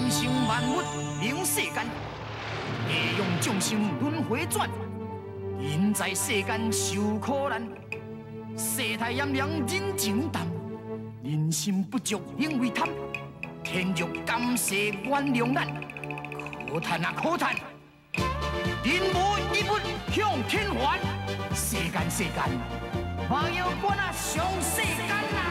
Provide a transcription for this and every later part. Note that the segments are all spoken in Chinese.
万生万物灵世间，会用众生轮回转。人在世间受苦难，世态炎凉人情淡，人心不足因为贪，天欲感谢原谅咱，可叹啊可叹！人无一物向天还，世间，莫要管啊上世间啊！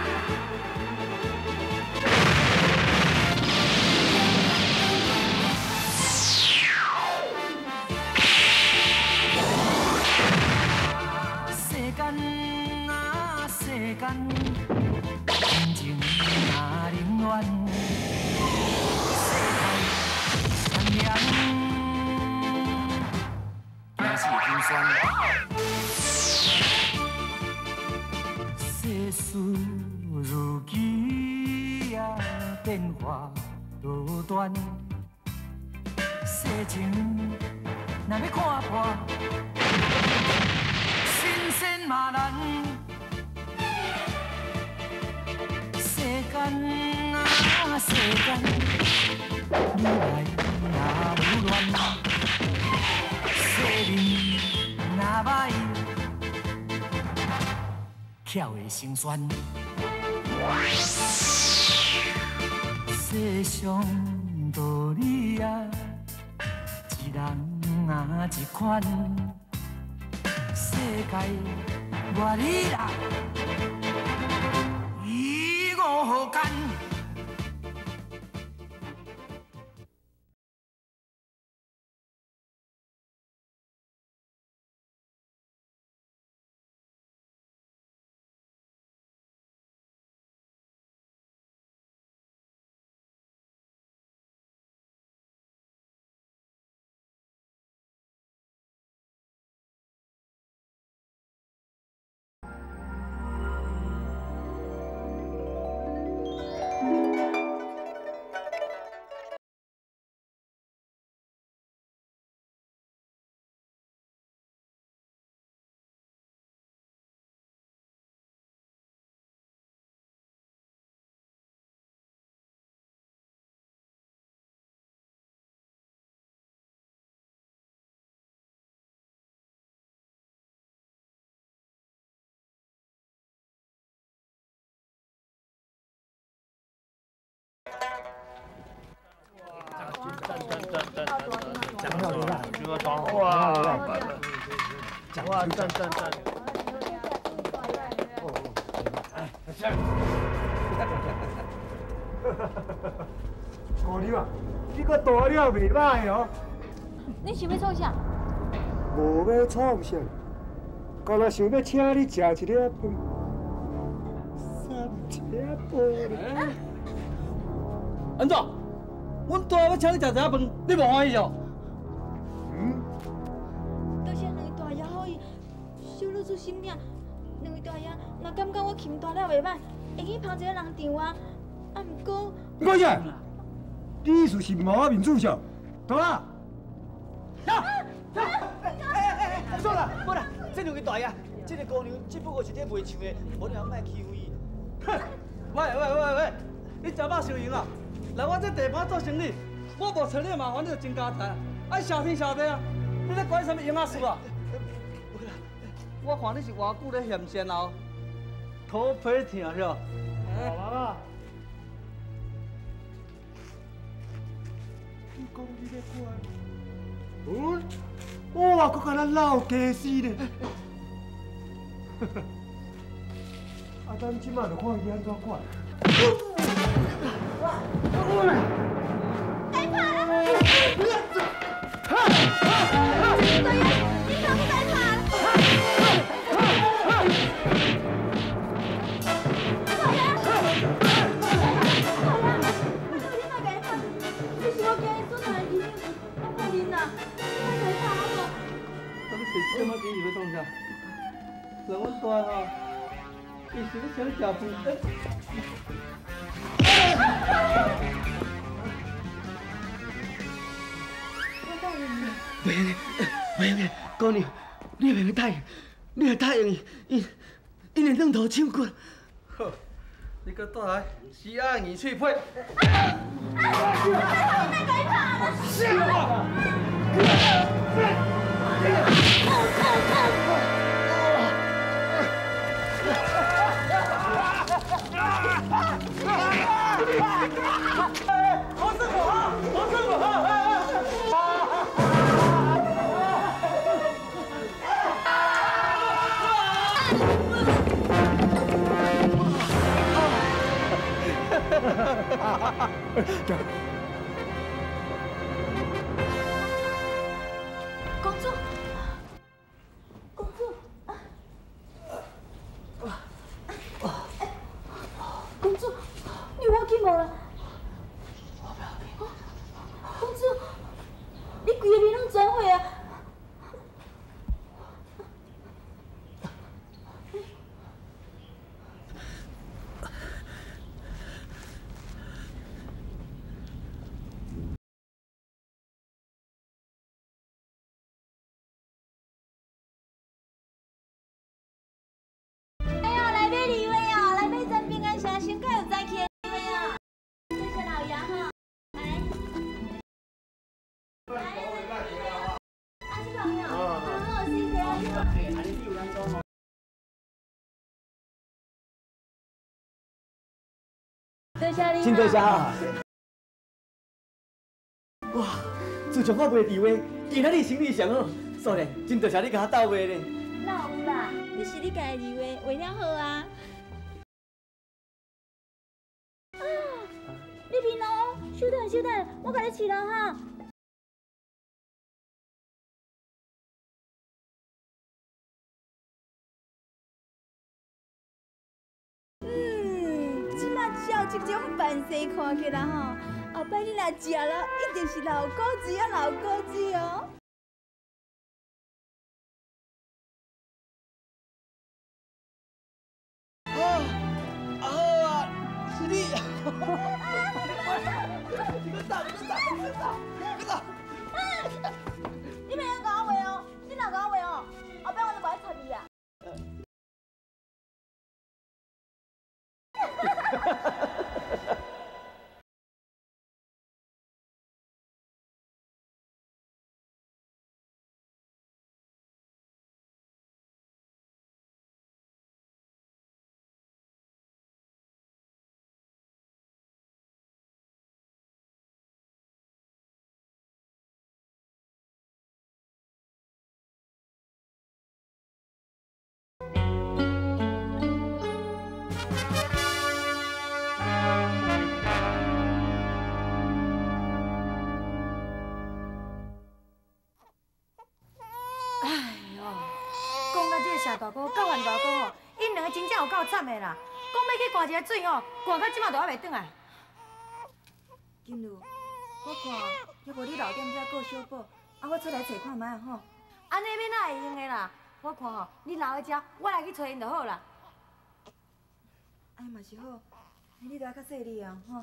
世间真情那冷暖，世态炎凉，也是心酸。世事如棋啊，变化多端，世情若要看破，新鲜嘛难。 世间，你来若有乱，世面若歹，巧会心酸。世上道理啊，一人啊一款，世界外里人。 无间。哇，赞！ 姑娘啊，你个大了袂歹哦。 你想要创啥？ 无要创啥，刚若想要请你食一粒饭，三车饭。 安怎？阮大要请你食一饭，你无欢喜哦？ 多谢两位大爷好意，小女子心领。两位大爷若感觉我琴大了袂歹，会去捧一个人场啊。啊，毋过， 我呀，你意思是无我面子上，对啊？ 算了，无啦，这两个大爷，这个姑娘只不过是咧卖唱的，无聊卖欺负伊。哼！喂，你食饱收营啊？来我这地盘做生意，我无找你的麻烦，你就真加财，爱谢天谢地啊！你咧管什么营仔事啊？我看你是偌久咧嫌仙后，头皮疼是吧？ 好啦。你讲你咧管？我还搁甲咱老家死呢。啊，咱即马就看伊安怎管。 再拍啦！大爷，你看我再拍啦！大爷，你莫甲伊拍，你是我家的孙儿子，我怕恁啦，莫甲伊拍好无？ 咱们谁这么低要创啥？让阮大吼，伊是咧想食饭。袂用个，姑娘，你袂用答应，伊连两头抢骨。好， 你搁倒来，死鸭二喙皮。 公主，公主，公主，你有要紧无啦？公主，你规个面拢转血啊！ 真多谢啊！哇，自从我卖地位，今仔日生意上好，所以真多谢你甲我斗卖咧。 哪有啦？这是你家的地位，为了好啊！啊，你平哦，稍等稍等，我甲你饲了哈。照这种办事看起来吼，后摆你若食了，一定是老果子啊，老果子哦。 好啊，是你。你个打， 你袂用甲我话哦，你若甲我话哦，后摆我就无爱插你啊。 谢大哥、教完大哥吼，因两个真正有够惨的啦！讲要去灌一个水吼，灌到即马都还袂转来。金如，我看要无你留踮遮顾小宝，啊，我出来找看卖吼。安尼要哪会用的啦？我看吼，你留在遮，我来去找因就好啦。哎嘛是好，你留较细腻啊吼。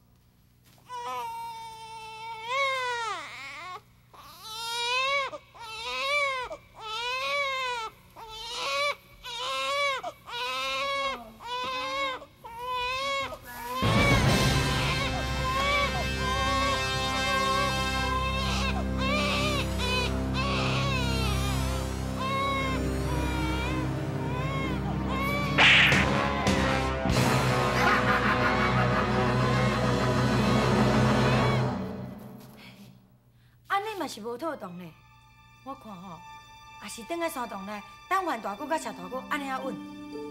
嘛是无妥当嘞，我看吼，也是等个山洞内，等换大哥甲小大哥安尼啊稳。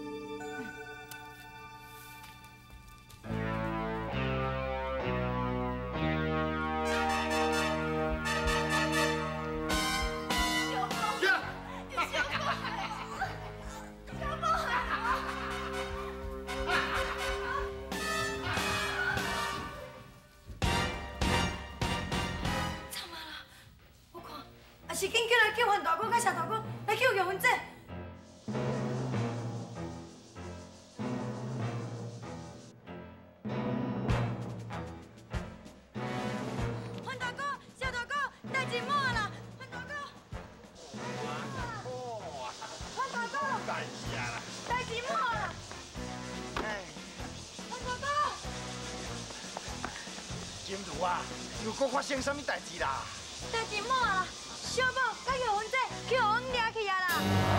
是紧叫来叫阮大哥甲小大哥来救玉芬姐。阮大哥、小大哥，代志满啦！阮大哥，阮大哥，代志满啦！ 金如啊，又搁发生什么代志啦？ 代志满啊，小宝甲玉云姐去互阮掠去啊啦！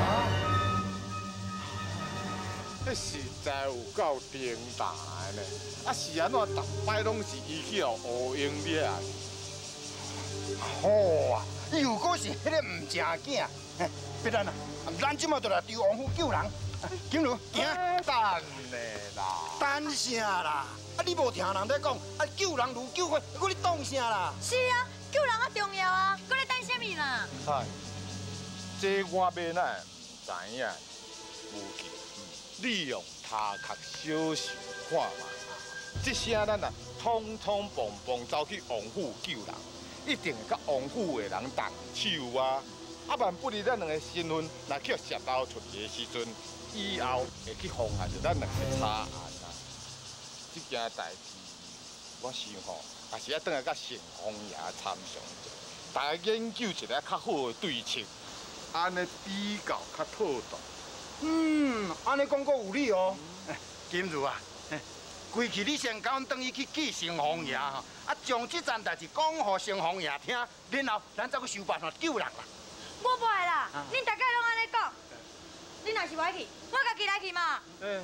迄实在有够顶大的呢！啊是安怎，逐摆拢是伊去互乌英掠啊？ 好啊，又搁是迄个唔正囝，别然啊，咱即马就来对王府救人。金如，行， 等咧啦！ 等啥啦？啊，你无听人在讲，啊，救人如救火，搁你当啥啦？ 是啊，救人较重要啊，搁咧等什么啦？ 嗨，这我要哪唔知影？无记，利用他壳小事看嘛。这声咱啊，通通蹦蹦走去王府救人，一定会甲王府的人动手啊！啊，万不离咱两个身份，若去石头出去的时阵，以后会去妨害着咱两个查案啊！这件代志，我想吼，也是要转来甲城隍爷参详者，大家研究一个较好的对策，安尼比较较妥当。 安尼讲阁有理哦。金如啊，规气你先甲阮转去见城隍爷吼，啊，将这件代志讲互城隍爷听，然后咱再去想办法救人啦。 我不爱啦，恁大家拢安尼讲。你若是不爱去，我家己来去嘛。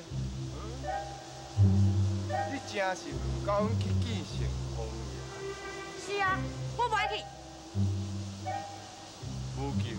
你真是唔甲阮去见城隍爷？ 是啊，我不爱去。 无救。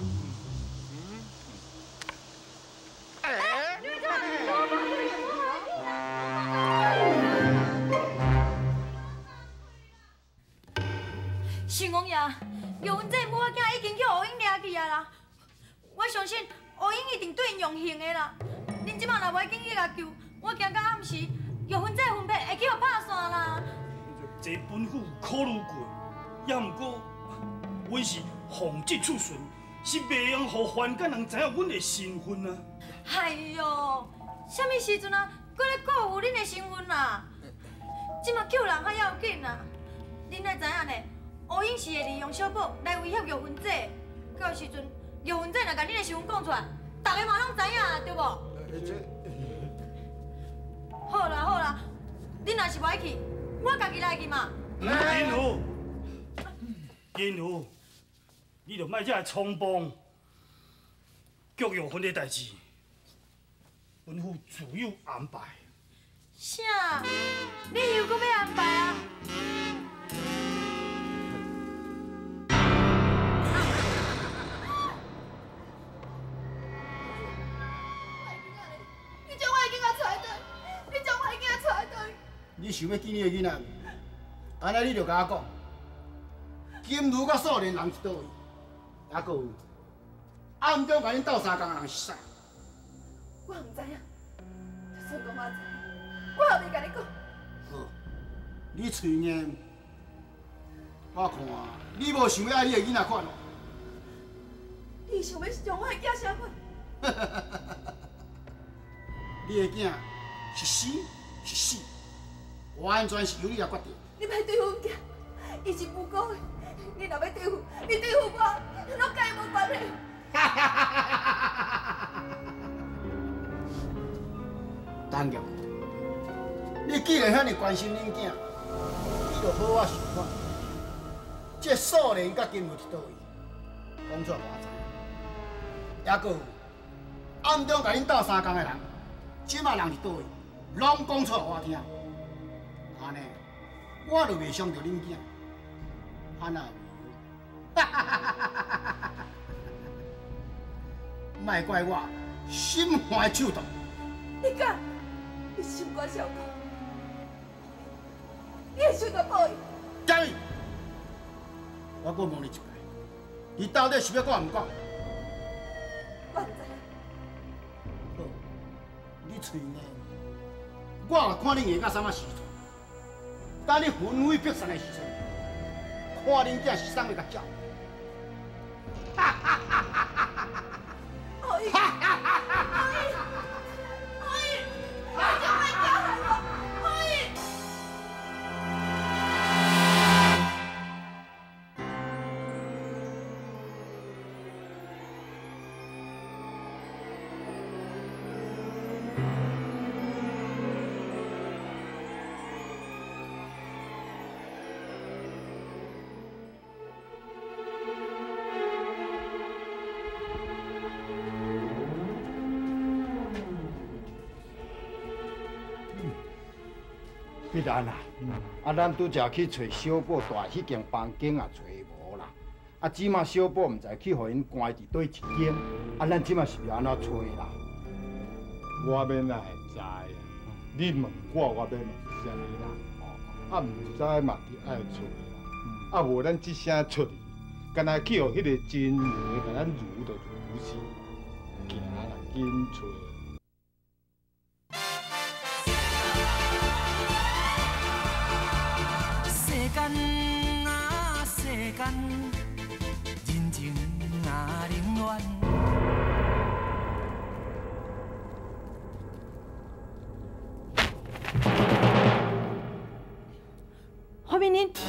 城隍爷，玉云姐母仔囝已经去乌英掠去啊啦！我相信乌英一定对因用刑的啦。恁即马若无紧去甲救，我惊到暗时玉云姐魂魄会去互拍散啦。 这本府考虑过，也毋过，阮是奉旨处巡，是袂用互凡间人知影阮的身份啊。 哎哟，什么时阵啊，搁咧顾有恁的身份啦？即马救人较要紧啦。恁爱知影呢？乌英是会利用小宝来威胁玉云姐，到时阵玉云姐若甲恁的身份讲出来，大家嘛拢知影，对无？好啦好啦，恁若是不爱去，我家己来去嘛。 金如，金如，你着莫遮来冲动，救玉云的代志，本府自有安排。 啥？你又搁要安排啊？ 你想要见你的囡仔，安尼你就甲我讲，金如甲少年人是倒位，还佫有暗中甲恁斗相共的人是啥？ 我唔知影，就算讲我知，我也袂甲你讲。 好，你嘴硬，我看你无想要爱你的囡仔款哦。 你想要将我的囝啥款？ 你的囝是死是死？完全是由你来决定。 你莫对付阮囝，伊是无辜的。你若要对付，你对付我，拢甲伊无关系。 陈强，你既然遐尼关心恁囝，你就好好想看，这少年甲金如伫倒位，讲出来我知。还佫有暗中甲恁斗相共的人，即马人伫倒位，拢讲出来我听。安尼，我就袂伤着恁囝。安那有？莫怪我心怀手段。 你敢？你心肝小狗，你会想到报应？ 嘉义，我搁问你一摆，你到底是要讲毋讲？ 我唔知影。 好，你嘴硬，我来看你硬到什么时阵。等你魂飞魄散的时阵，看恁囝是啥物甲叫。 阿姨，阿姨，阿姨，你将我惊害我，阿姨。 必然啦，咱拄则去找小宝住迄间房间也找无啦。即马小宝毋知去互因关伫倒一间，咱即马是要安怎找啦？ 我免来会知啊，你问我免问是啥物啦？毋知嘛是爱找啦。无咱即声出去，干那去互迄个真爷甲咱如就如是，行啦，紧找。 世间啊世间，人情啊冷暖。 何明林，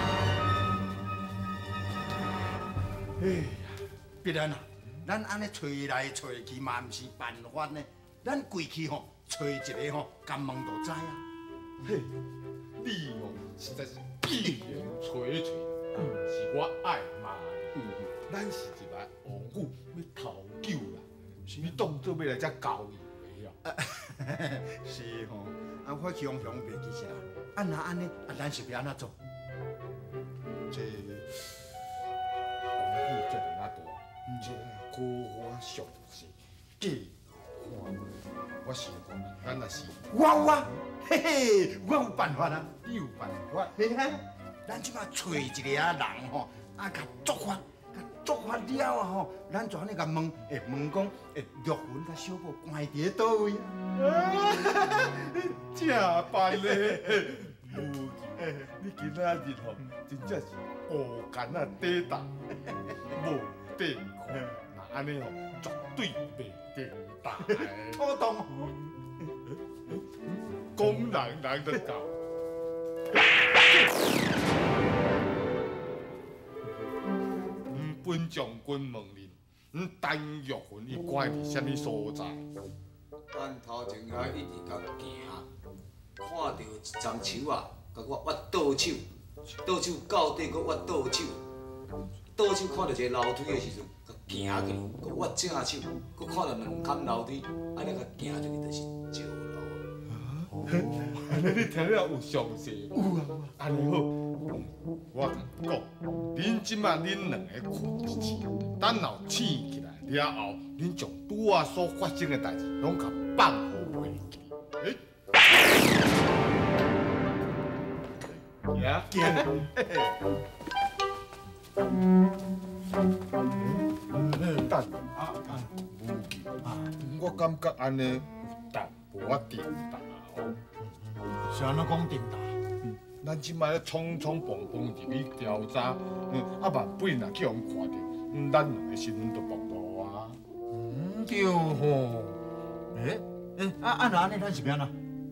哎呀，必然啊，咱安尼找来找去嘛，毋是办法呢。咱规去吼，找一个吼，甘问就知啊。 嘿，你哦实在是既然找，是我爱骂你。咱是一来王府要讨救啦，是要当作要来遮交易的啊。 是吼，我雄雄袂记是啦。若安尼，咱是要安怎做？ 这王府遮尔大，这高花上市，假看我想讲，咱若是我，嘿嘿，我有办法啊！ 你有办法？ 嘿哈，咱即马找一个人吼，甲捉法了吼，咱就安尼甲问，问讲，玉云甲小宝关伫咧倒位啊？ 正办咧！你今仔日吼，真正是乌干啊底重，无底看，那安尼吼，绝对袂顶大的。 妥当， 讲人就到。本将军问恁，陈玉云伊关伫什么所在？ 咱头前来一直甲行，看到一丛树啊，甲我挖倒手，倒手到底搁挖倒手，倒手看到一个楼梯的时阵，甲行去，搁挖正手，搁看到两坎楼梯，安尼甲行出去就是石楼啊。 安尼你听了有详细？有啊，安尼好。我甲你讲，恁即马恁两个困一醒，等后醒起来了后，恁将拄仔所发生的代志，拢甲放互袂记。行，等无记我感觉安尼有淡薄仔定当哦。 是安怎讲定当？ 咱即摆咧匆匆忙忙入去调查，万不若去互人看着，咱两个身份就暴露啊。 对吼。若安尼咱是安怎？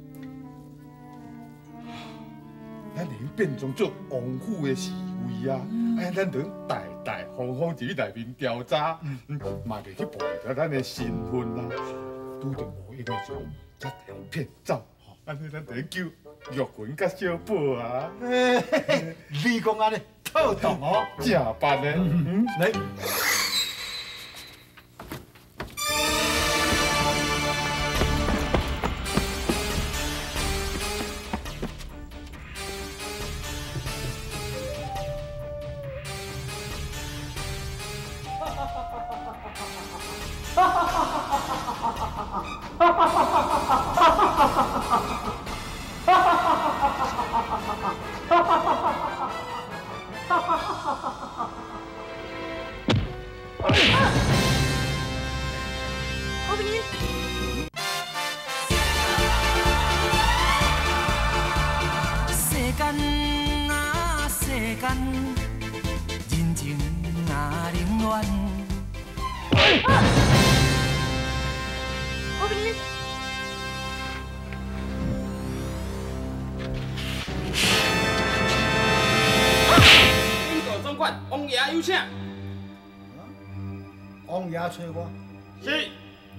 咱连变装做王府的侍卫啊！咱就大大方方入去内面调查，嘛袂去暴露着咱的身份啦。拄着无用的时候，才被人骗走。安尼咱就救玉云甲小宝啊！ 你讲安尼妥当哦， 正办的。来。 何明林， 世间啊世间，人情啊冷暖。 何明林， 英国总管王爷有请。 王爷找我。 是。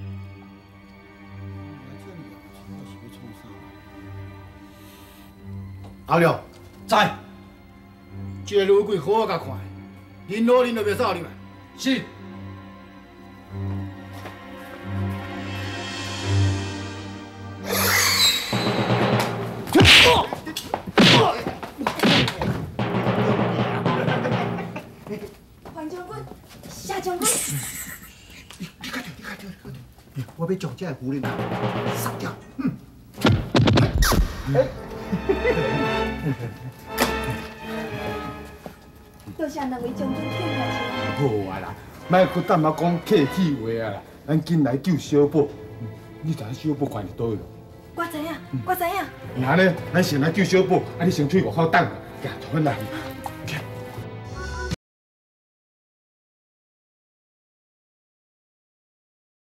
阿廖，在。这个女鬼好好甲看，恁老恁就别走入来。是。 我要将这个夫人杀掉。 多谢两位将军添下钱。 好啊啦，莫搁等我讲客气话啊！咱紧来救小宝。你知影小宝关伫倒位？ 我知影，我知影。 那呢，咱先来救小宝，啊，你先去外口等，行，出来。